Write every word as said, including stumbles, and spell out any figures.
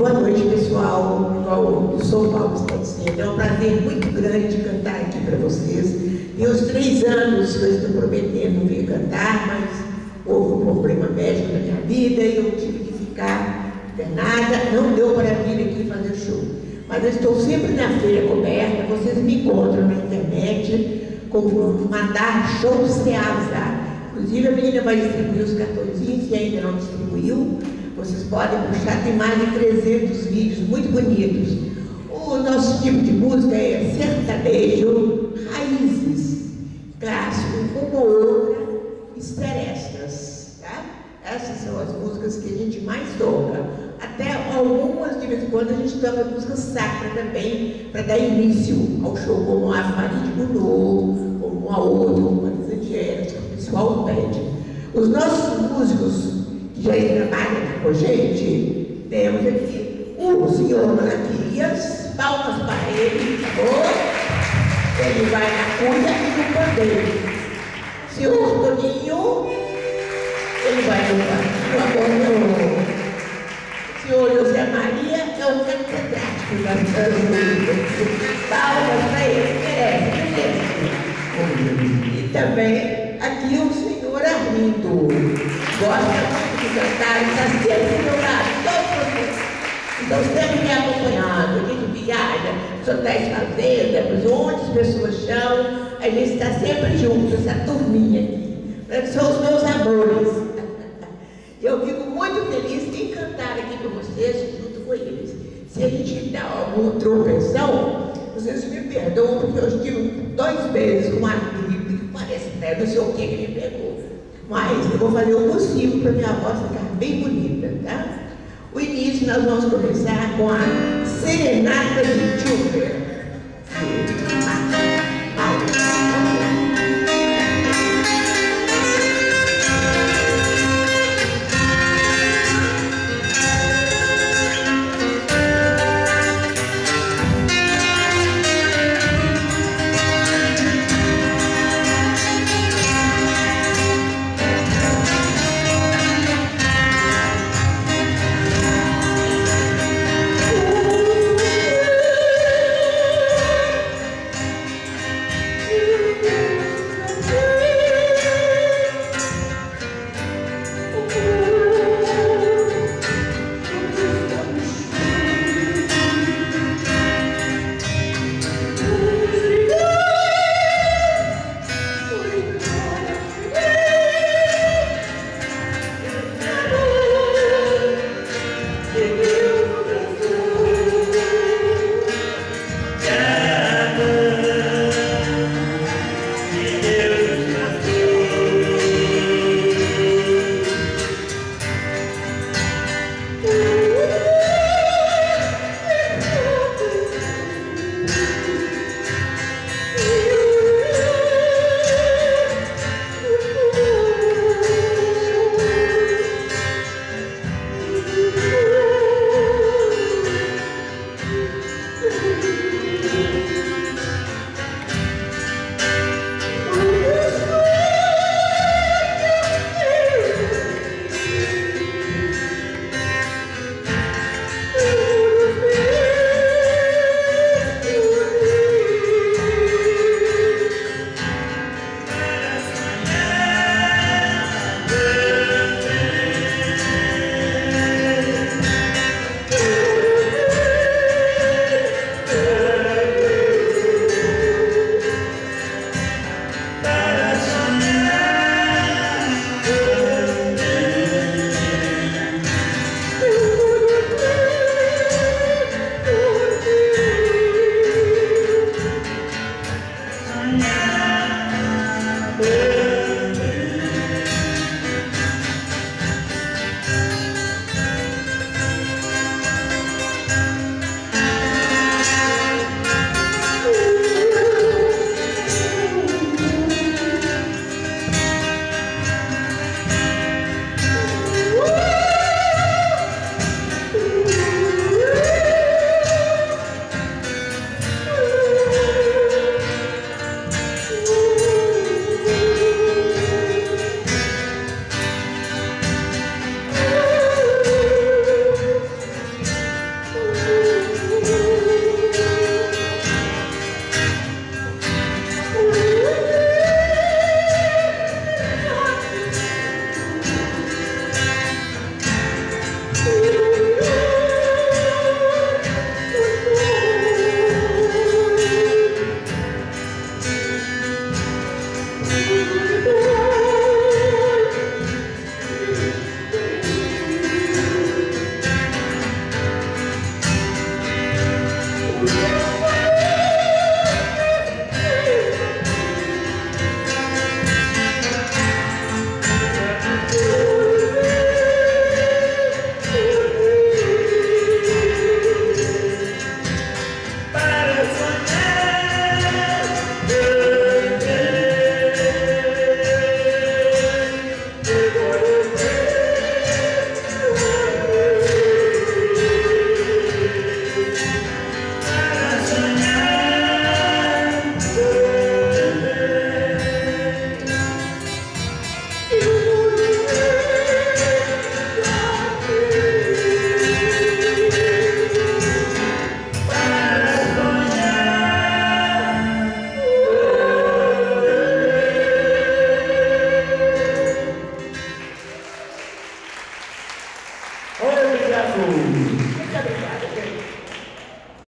boa noite, pessoal. Igual o São Paulo está dizendo, é um prazer muito grande cantar aqui para vocês. Tem uns três anos que eu estou prometendo vir cantar, mas houve um problema médico na minha vida e eu tive que ficar internada. Não deu para vir aqui fazer show. Mas eu estou sempre na feira coberta, vocês me encontram na internet como Mandar Show Ceasa. Inclusive a menina vai distribuir os cartõezinhos, se ainda não distribuiu. Vocês podem puxar, tem mais de trezentos vídeos muito bonitos. O nosso tipo de música é sertanejo, raízes, clássico, uma ou outra, esterestas, tá? Essas são as músicas que a gente mais toca. Até algumas, de vez em quando, a gente toca música sacra também, para dar início ao show, como a Ave Maria de Gounod, como a outra, como a Marisa Dias, que o pessoal pede. Os nossos músicos que já trabalham aqui com a gente, temos aqui o senhor Malaquias, palmas para ele, por favor. Ele vai na cuia e no pandeiro. Senhor Toninho, ele vai no acordeon. Senhor José Maria é o catedrático das músicas. Palmas para ele, merece, merece. E também aqui o senhor Arlindo. Gosta muito de cantar, está sempre do meu lado, todos vocês. Então, sempre me acompanhando, a gente viaja, os hotéis fazendas, onde as pessoas chamam, a gente está sempre junto, essa turminha aqui. São os meus amores. Eu fico muito feliz em cantar aqui com vocês, junto com eles. Se a gente dá alguma tropeção, vocês me perdoam, porque eu estive dois meses com uma gripe que parece até não sei o que que me pegou. Mas eu vou fazer o possível para minha voz ficar bem bonita, tá? O início nós vamos começar com a Serenata de Chopin.